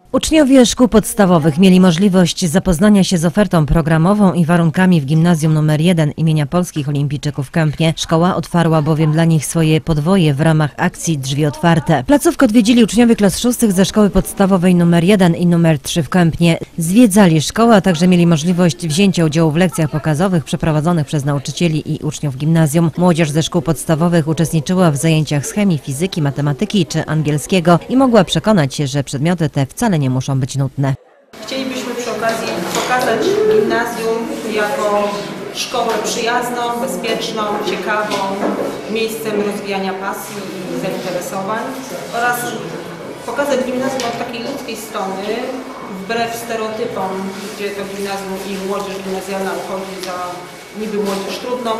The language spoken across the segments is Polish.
Uczniowie szkół podstawowych mieli możliwość zapoznania się z ofertą programową i warunkami w Gimnazjum nr 1 imienia Polskich Olimpijczyków w Kępnie. Szkoła otwarła bowiem dla nich swoje podwoje w ramach akcji Drzwi Otwarte. Placówkę odwiedzili uczniowie klas 6 ze szkoły podstawowej nr 1 i nr 3 w Kępnie. Zwiedzali szkołę, a także mieli możliwość wzięcia udziału w lekcjach pokazowych przeprowadzonych przez nauczycieli i uczniów gimnazjum. Młodzież ze szkół podstawowych uczestniczyła w zajęciach z chemii, fizyki, matematyki czy angielskiego i mogła przekonać się, że przedmioty te wcale nie muszą być nudne. Chcielibyśmy przy okazji pokazać gimnazjum jako szkołę przyjazną, bezpieczną, ciekawą, miejscem rozwijania pasji i zainteresowań oraz pokazać gimnazjum od takiej ludzkiej strony, wbrew stereotypom, gdzie to gimnazjum i młodzież gimnazjalna uchodzi za niby młodzież trudną.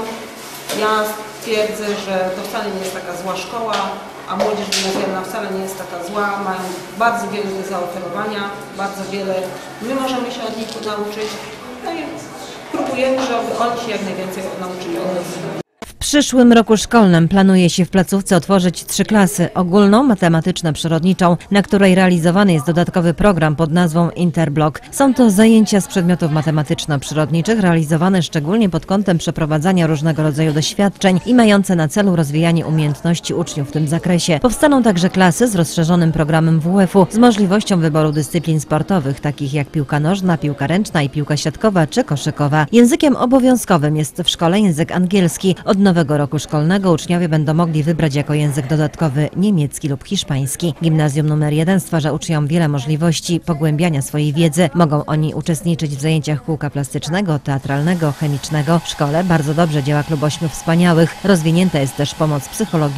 Ja twierdzę, że to wcale nie jest taka zła szkoła, a młodzież gimnazjalna wcale nie jest taka zła, mają bardzo wiele do zaoferowania, bardzo wiele my możemy się od nich nauczyć, no i próbujemy, żeby oni się jak najwięcej nauczyli od nas. W przyszłym roku szkolnym planuje się w placówce otworzyć 3 klasy: ogólną, matematyczno-przyrodniczą, na której realizowany jest dodatkowy program pod nazwą Interblock. Są to zajęcia z przedmiotów matematyczno-przyrodniczych realizowane szczególnie pod kątem przeprowadzania różnego rodzaju doświadczeń i mające na celu rozwijanie umiejętności uczniów w tym zakresie. Powstaną także klasy z rozszerzonym programem WF-u z możliwością wyboru dyscyplin sportowych, takich jak piłka nożna, piłka ręczna i piłka siatkowa czy koszykowa. Językiem obowiązkowym jest w szkole język angielski. Od nowego roku szkolnego uczniowie będą mogli wybrać jako język dodatkowy niemiecki lub hiszpański. Gimnazjum nr 1 stwarza uczniom wiele możliwości pogłębiania swojej wiedzy. Mogą oni uczestniczyć w zajęciach kółka plastycznego, teatralnego, chemicznego. W szkole bardzo dobrze działa klub 8 wspaniałych. Rozwinięta jest też pomoc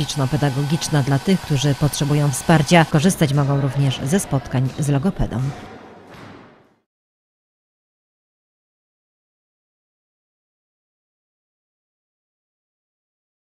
psychologiczno-pedagogiczna dla tych, którzy potrzebują wsparcia. Korzystać mogą również ze spotkań z logopedą.